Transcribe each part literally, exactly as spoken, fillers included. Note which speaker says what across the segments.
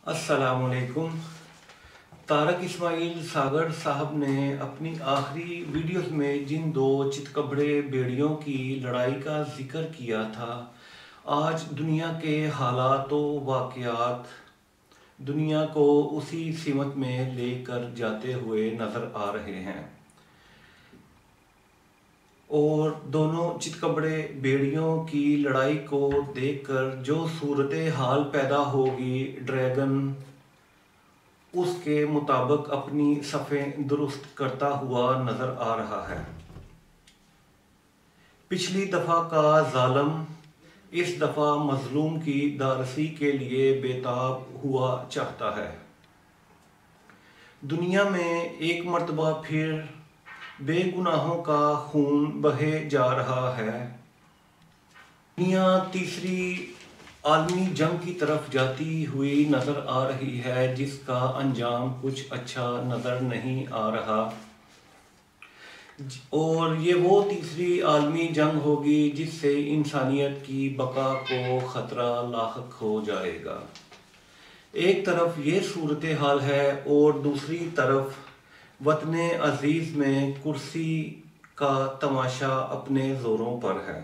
Speaker 1: अस्सलामुअलैकुम। तारक इस्माइल सागर साहब ने अपनी आखिरी वीडियोस में जिन दो चितकबरे बेड़ियों की लड़ाई का जिक्र किया था, आज दुनिया के हालात व वाक़यात दुनिया को उसी सिमत में लेकर जाते हुए नज़र आ रहे हैं। और दोनों चितकबरे बेड़ियों की लड़ाई को देखकर जो सूरत हाल पैदा होगी, ड्रैगन उसके मुताबिक अपनी सफ़ें दुरुस्त करता हुआ नज़र आ रहा है। पिछली दफ़ा का जालिम इस दफ़ा मजलूम की दारसी के लिए बेताब हुआ चाहता है। दुनिया में एक मर्तबा फिर बेगुनाहों का खून बहे जा रहा है। दुनिया तीसरी आलमी जंग की तरफ जाती हुई नज़र आ रही है, जिसका अंजाम कुछ अच्छा नज़र नहीं आ रहा। और ये वो तीसरी आलमी जंग होगी जिससे इंसानियत की बका को ख़तरा लाहक हो जाएगा। एक तरफ ये सूरत हाल है और दूसरी तरफ वतने अजीज़ में कुर्सी का तमाशा अपने ज़ोरों पर है।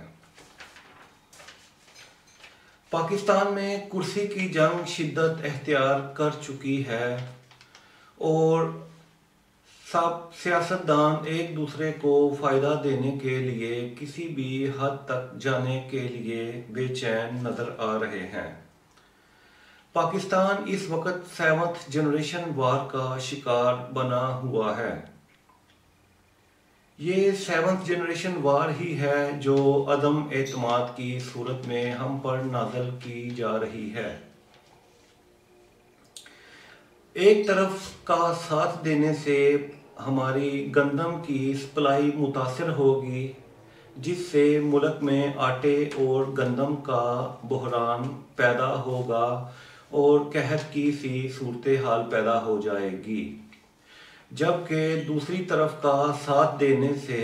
Speaker 1: पाकिस्तान में कुर्सी की जंग शिद्दत अख्तियार कर चुकी है और सब सियासतदान एक दूसरे को फ़ायदा देने के लिए किसी भी हद तक जाने के लिए बेचैन नज़र आ रहे हैं। पाकिस्तान इस वक्त सेवंथ जनरेशन वार का शिकार बना हुआ है। ये सेवंथ जनरेशन वार ही है जो अदम एतमाद की सूरत में हम पर नाज़िल की जा रही है। एक तरफ का साथ देने से हमारी गंदम की सप्लाई मुतासर होगी, जिससे मुल्क में आटे और गंदम का बहरान पैदा होगा और कहत की सी सूरत हाल पैदा हो जाएगी। जबकि दूसरी तरफ का साथ देने से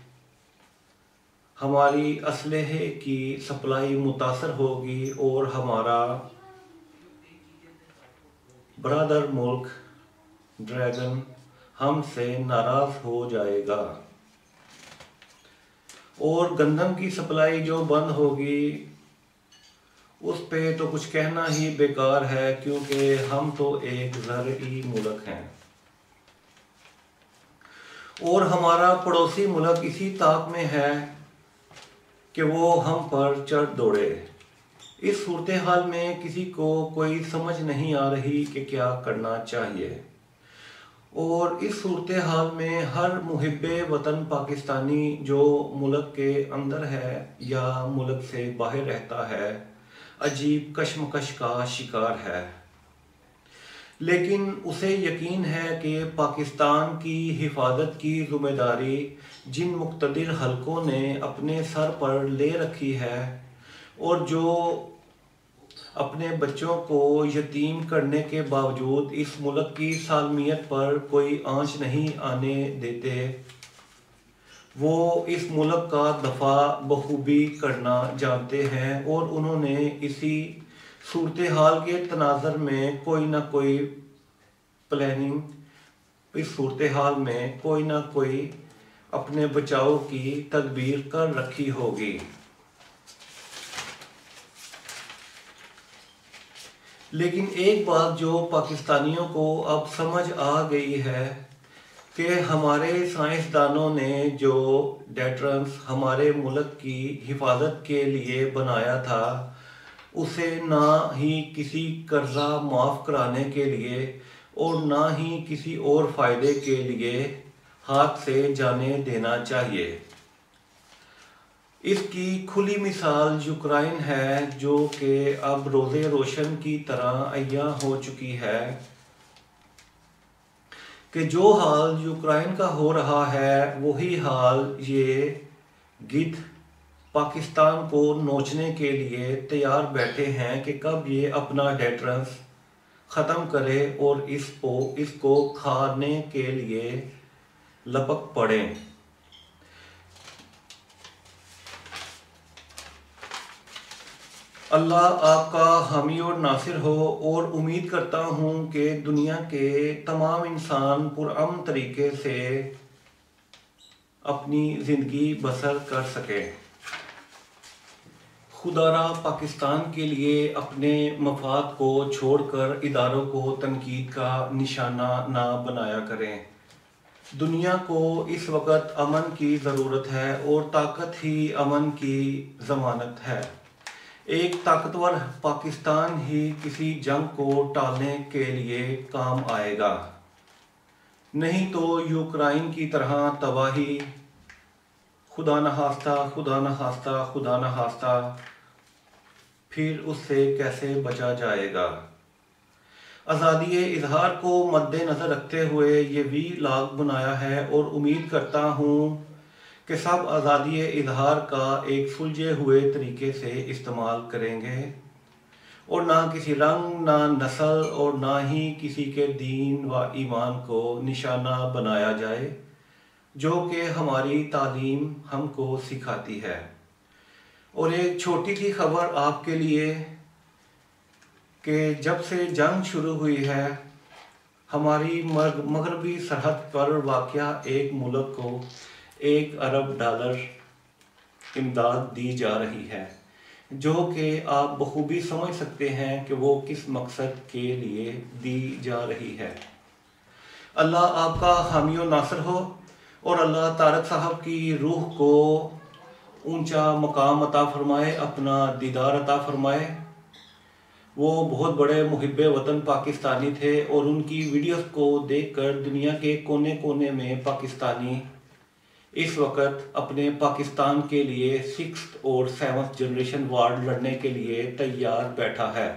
Speaker 1: हमारी असलहे की सप्लाई मुतासर होगी और हमारा ब्रदर मुल्क ड्रैगन हमसे नाराज़ हो जाएगा और गंदम की सप्लाई जो बंद होगी उस पे तो कुछ कहना ही बेकार है, क्योंकि हम तो एक ज़रई मुल्क हैं और हमारा पड़ोसी मुल्क इसी ताक में है कि वो हम पर चढ़ दौड़े। इस सूरत हाल में किसी को कोई समझ नहीं आ रही कि क्या करना चाहिए और इस सूरत हाल में हर मुहिब्बे वतन पाकिस्तानी जो मुल्क के अंदर है या मुल्क से बाहर रहता है, अजीब कश्मकश का शिकार है। लेकिन उसे यकीन है कि पाकिस्तान की हिफाजत की ज़िम्मेदारी जिन मुक़तदिर हलकों ने अपने सर पर ले रखी है और जो अपने बच्चों को यतीम करने के बावजूद इस मुल्क की सालमियत पर कोई आंच नहीं आने देते, वो इस मुल्क का दफा बखूबी करना जानते हैं और उन्होंने इसी सूरत हाल के तनाज़र में कोई ना कोई प्लानिंग, इस सूरत हाल में कोई ना कोई अपने बचाव की तदबीर कर रखी होगी। लेकिन एक बात जो पाकिस्तानियों को अब समझ आ गई है कि हमारे साइंसदानों ने जो डेटरेंस हमारे मुल्क की हिफाजत के लिए बनाया था, उसे ना ही किसी कर्जा माफ़ कराने के लिए और ना ही किसी और फ़ायदे के लिए हाथ से जाने देना चाहिए। इसकी खुली मिसाल यूक्रेन है, जो कि अब रोज़े रोशन की तरह अय्या हो चुकी है कि जो हाल यूक्रेन का हो रहा है वही हाल ये गिद्ध पाकिस्तान को नोचने के लिए तैयार बैठे हैं कि कब ये अपना डेटरेंस ख़त्म करे और इसको इसको खाने के लिए लपक पड़ें। अल्लाह आपका हामी और नासिर हो, और उम्मीद करता हूँ कि दुनिया के तमाम इंसान पुरअमन तरीके से अपनी ज़िंदगी बसर कर सकें। खुदारा पाकिस्तान के लिए अपने मफाद को छोड़कर इदारों को तनकीद का निशाना ना बनाया करें। दुनिया को इस वक्त अमन की ज़रूरत है और ताकत ही अमन की ज़मानत है। एक ताकतवर पाकिस्तान ही किसी जंग को टालने के लिए काम आएगा, नहीं तो यूक्रेन की तरह तबाही, खुदा न खास्ता खुदा न खास्ता खुदा न खास्ता फिर उससे कैसे बचा जाएगा। आज़ादी इजहार को मद्देनज़र रखते हुए ये वी लाग बनाया है और उम्मीद करता हूँ कि सब आज़ादी इजहार का एक सुलझे हुए तरीके से इस्तेमाल करेंगे और ना किसी रंग, ना नस्ल और ना ही किसी के दीन व ईमान को निशाना बनाया जाए, जो कि हमारी तालीम हमको सिखाती है। और एक छोटी सी खबर आपके लिए कि जब से जंग शुरू हुई है, हमारी मगरबी सरहद पर वाक़या एक मुल्क को एक अरब डॉलर इमदाद दी जा रही है, जो कि आप बखूबी समझ सकते हैं कि वो किस मकसद के लिए दी जा रही है। अल्लाह आपका हामी और नासिर हो, और अल्लाह तारक साहब की रूह को ऊंचा मकाम अता फरमाए, अपना दीदार अता फरमाए। वो बहुत बड़े मुहिब्बे वतन पाकिस्तानी थे और उनकी वीडियोस को देखकर दुनिया के कोने कोने में पाकिस्तानी इस वक्त अपने पाकिस्तान के लिए सिक्स्थ और सेवन्थ जनरेशन वार लड़ने के लिए तैयार बैठा है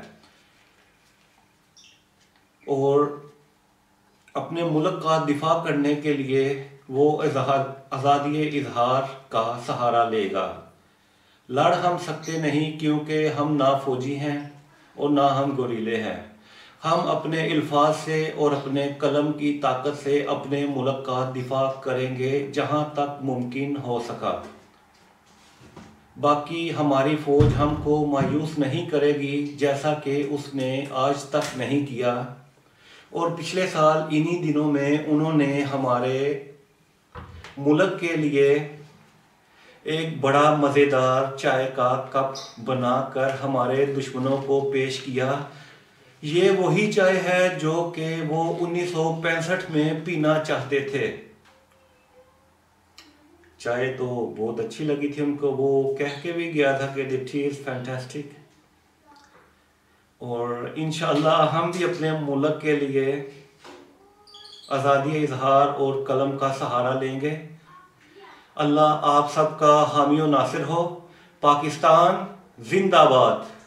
Speaker 1: और अपने मुल्क का दिफा करने के लिए वो आज़ादी इजहार का सहारा लेगा। लड़ हम सकते नहीं, क्योंकि हम ना फौजी हैं और ना हम गोरीले हैं। हम अपने अल्फाज से और अपने कलम की ताकत से अपने मुल्क का दिफा करेंगे जहां तक मुमकिन हो सका। बाकी हमारी फ़ौज हमको मायूस नहीं करेगी, जैसा कि उसने आज तक नहीं किया। और पिछले साल इन्हीं दिनों में उन्होंने हमारे मुल्क के लिए एक बड़ा मज़ेदार चाय का कप बनाकर हमारे दुश्मनों को पेश किया। ये वही चाय है जो कि वो उन्नीस सौ पैंसठ में पीना चाहते थे। चाय तो बहुत अच्छी लगी थी उनको, वो कह के भी गया था कि दिस टी इज़ फैंटास्टिक। और इंशाअल्लाह हम भी अपने मुल्क के लिए आज़ादी इजहार और कलम का सहारा लेंगे। अल्लाह आप सबका हामी और नासिर हो। पाकिस्तान जिंदाबाद।